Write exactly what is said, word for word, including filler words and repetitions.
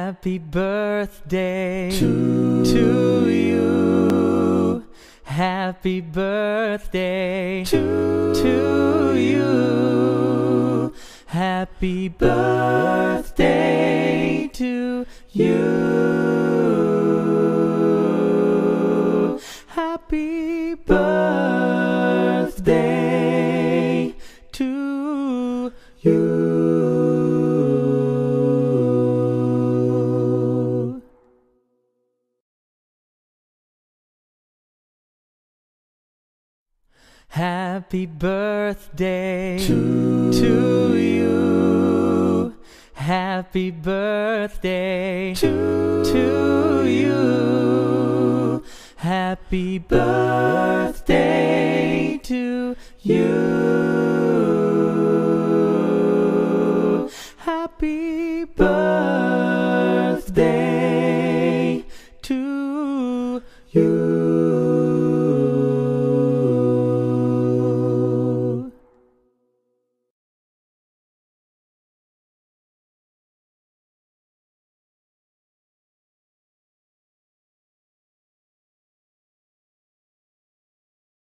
Happy birthday to, to you. Happy birthday to, to you. Happy birthday to you. Happy birthday to you. Happy birthday to, to you. Happy birthday to, to you. Happy birthday